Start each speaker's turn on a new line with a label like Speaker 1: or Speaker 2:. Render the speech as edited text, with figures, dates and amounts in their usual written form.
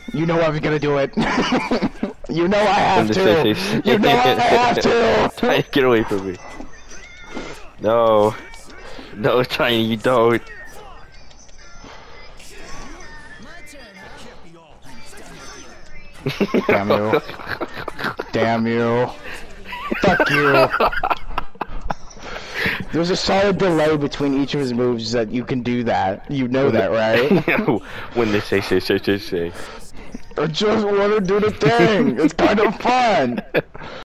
Speaker 1: You know I'm gonna do it. You know I have
Speaker 2: When
Speaker 1: to.
Speaker 2: they say-
Speaker 1: You know I have to.
Speaker 2: Tiny, get away from me. No. No, Tiny, you don't.
Speaker 1: Damn you. Damn you. Fuck you. There's a solid delay between each of his moves that you can do that. You know that, right?
Speaker 2: When they say.
Speaker 1: I just want to do the thing. It's kind of fun.